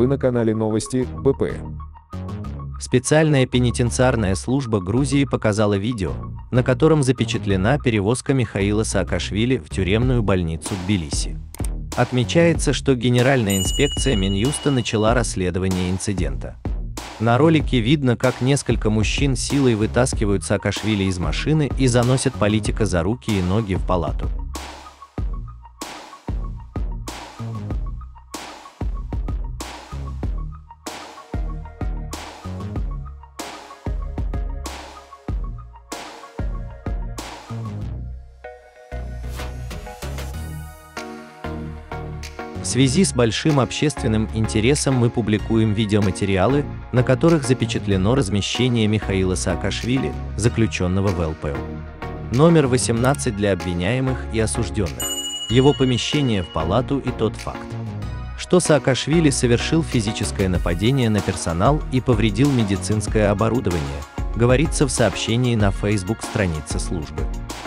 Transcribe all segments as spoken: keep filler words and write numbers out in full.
Вы на канале Новости бэ пэ. Специальная пенитенциарная служба Грузии показала видео, на котором запечатлена перевозка Михаила Саакашвили в тюремную больницу Тбилиси. Отмечается, что Генеральная инспекция Минюста начала расследование инцидента. На ролике видно, как несколько мужчин силой вытаскивают Саакашвили из машины и заносят политика за руки и ноги в палату. В связи с большим общественным интересом мы публикуем видеоматериалы, на которых запечатлено размещение Михаила Саакашвили, заключенного в эл пэ о. Номер восемнадцать для обвиняемых и осужденных, его помещение в палату и тот факт, что Саакашвили совершил физическое нападение на персонал и повредил медицинское оборудование, говорится в сообщении на Facebook-странице службы.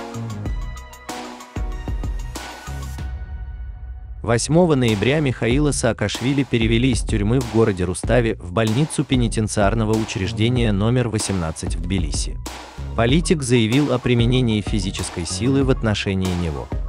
восьмого ноября Михаила Саакашвили перевели из тюрьмы в городе Руставе в больницу пенитенциарного учреждения номер восемнадцать в Тбилиси. Политик заявил о применении физической силы в отношении него.